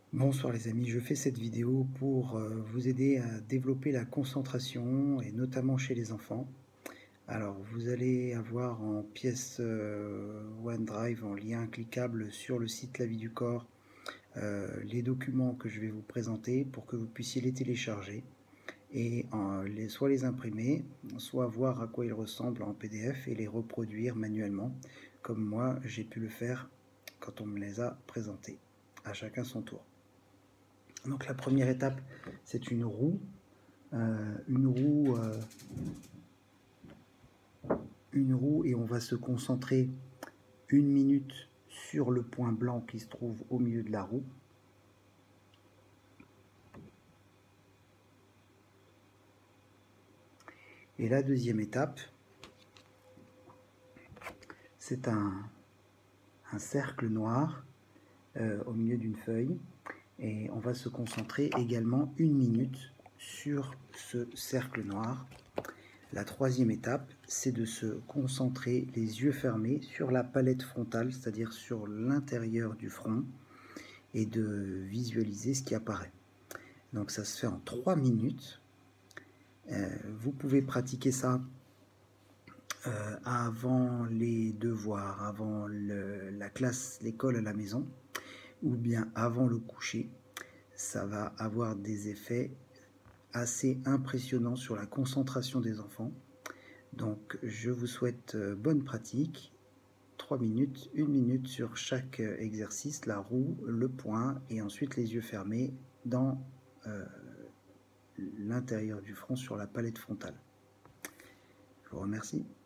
Bonsoir les amis, je fais cette vidéo pour vous aider à développer la concentration et notamment chez les enfants. Alors vous allez avoir en pièce OneDrive en lien cliquable sur le site La Vie du Corps les documents que je vais vous présenter pour que vous puissiez les télécharger et soit les imprimer, soit voir à quoi ils ressemblent en PDF et les reproduire manuellement comme moi j'ai pu le faire quand on me les a présentés, à chacun son tour. Donc la première étape, c'est une roue et on va se concentrer 1 minute sur le point blanc qui se trouve au milieu de la roue. Et la deuxième étape, c'est un cercle noir au milieu d'une feuille. Et on va se concentrer également 1 minute sur ce cercle noir. La troisième étape, c'est de se concentrer les yeux fermés sur la palette frontale, c'est-à-dire sur l'intérieur du front, et de visualiser ce qui apparaît. Donc ça se fait en 3 minutes. Vous pouvez pratiquer ça avant les devoirs, avant la classe, l'école à la maison, ou bien avant le coucher. Ça va avoir des effets assez impressionnants sur la concentration des enfants. Donc je vous souhaite bonne pratique. 3 minutes, 1 minute sur chaque exercice, la roue, le point et ensuite les yeux fermés dans l'intérieur du front sur la palette frontale. Je vous remercie.